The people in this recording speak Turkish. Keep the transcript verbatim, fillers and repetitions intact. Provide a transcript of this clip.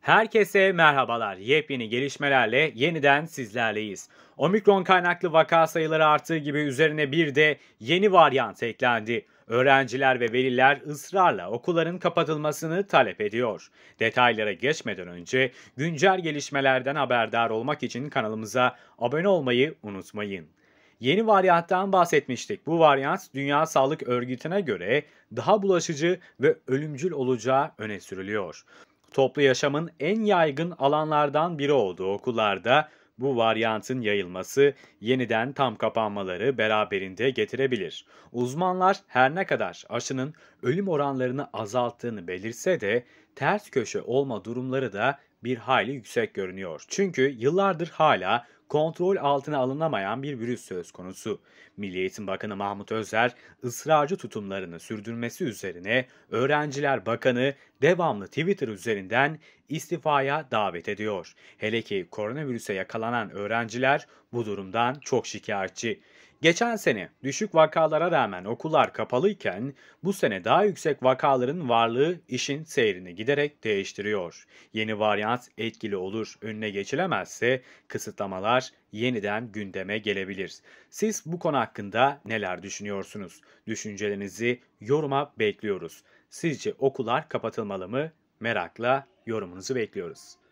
Herkese merhabalar. Yepyeni gelişmelerle yeniden sizlerleyiz. Omikron kaynaklı vaka sayıları arttığı gibi üzerine bir de yeni varyant eklendi. Öğrenciler ve veliler ısrarla okulların kapatılmasını talep ediyor. Detaylara geçmeden önce güncel gelişmelerden haberdar olmak için kanalımıza abone olmayı unutmayın. Yeni varyanttan bahsetmiştik. Bu varyant Dünya Sağlık Örgütü'ne göre daha bulaşıcı ve ölümcül olacağı öne sürülüyor. Toplu yaşamın en yaygın alanlardan biri olduğu okullarda bu varyantın yayılması yeniden tam kapanmaları beraberinde getirebilir. Uzmanlar her ne kadar aşının ölüm oranlarını azalttığını belirse de ters köşe olma durumları da bir hayli yüksek görünüyor. Çünkü yıllardır hala kontrol altına alınamayan bir virüs söz konusu. Milli Eğitim Bakanı Mahmut Özer, ısrarcı tutumlarını sürdürmesi üzerine Öğrenciler Bakanı devamlı Twitter üzerinden istifaya davet ediyor. Hele ki koronavirüse yakalanan öğrenciler bu durumdan çok şikayetçi. Geçen sene düşük vakalara rağmen okullar kapalıyken bu sene daha yüksek vakaların varlığı işin seyrini giderek değiştiriyor. Yeni varyant etkili olur, önüne geçilemezse kısıtlamalar yeniden gündeme gelebilir. Siz bu konu hakkında neler düşünüyorsunuz? Düşüncelerinizi yoruma bekliyoruz. Sizce okullar kapatılmalı mı? Merakla yorumunuzu bekliyoruz.